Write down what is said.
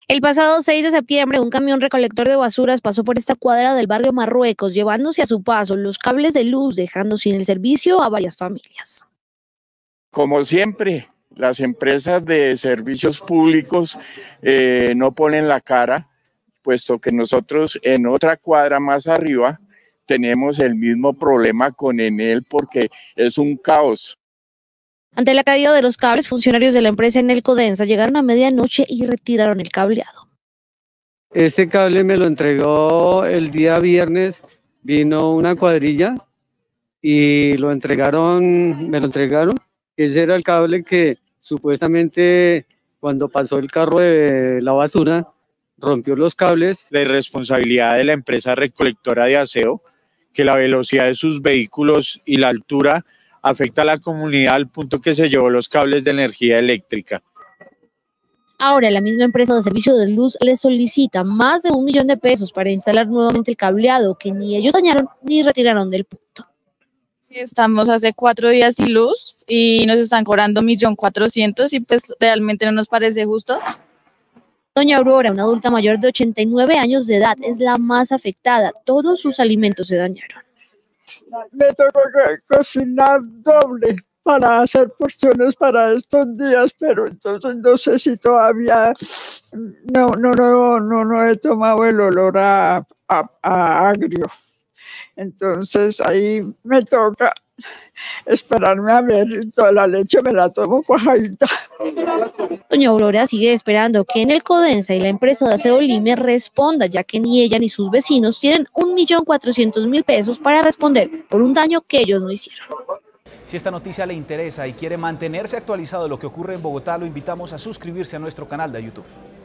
El pasado 6 de septiembre, un camión recolector de basuras pasó por esta cuadra del barrio Marruecos, llevándose a su paso los cables de luz, dejando sin el servicio a varias familias. Como siempre, las empresas de servicios públicos no ponen la cara, puesto que nosotros en otra cuadra más arriba tenemos el mismo problema con Enel porque es un caos. Ante la caída de los cables, funcionarios de la empresa Enel-Codensa llegaron a medianoche y retiraron el cableado. Este cable me lo entregó el día viernes, vino una cuadrilla y me lo entregaron. Ese era el cable que supuestamente cuando pasó el carro de la basura rompió los cables. La irresponsabilidad de la empresa recolectora de aseo, que la velocidad de sus vehículos y la altura afecta a la comunidad al punto que se llevó los cables de energía eléctrica. Ahora la misma empresa de servicio de luz les solicita más de 1 millón de pesos para instalar nuevamente el cableado que ni ellos dañaron ni retiraron del punto. Sí, estamos hace 4 días sin luz y nos están cobrando 1.400.000 y pues realmente no nos parece justo. Doña Aurora, una adulta mayor de 89 años de edad, es la más afectada. Todos sus alimentos se dañaron. Me tocó cocinar doble para hacer porciones para estos días, pero entonces no sé si todavía no he tomado el olor a agrio. Entonces ahí me toca esperarme a ver, toda la leche me la tomo cuajadita. Doña Aurora sigue esperando que Enel-Codensa y la empresa de aseo Lime responda, ya que ni ella ni sus vecinos tienen 1.400.000 pesos para responder por un daño que ellos no hicieron. Si esta noticia le interesa y quiere mantenerse actualizado de lo que ocurre en Bogotá, lo invitamos a suscribirse a nuestro canal de YouTube.